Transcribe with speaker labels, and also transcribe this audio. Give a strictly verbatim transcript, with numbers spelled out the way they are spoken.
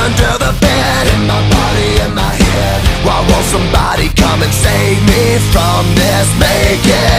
Speaker 1: under the bed, in my body, in my head. Why won't somebody come and save me from this? Make it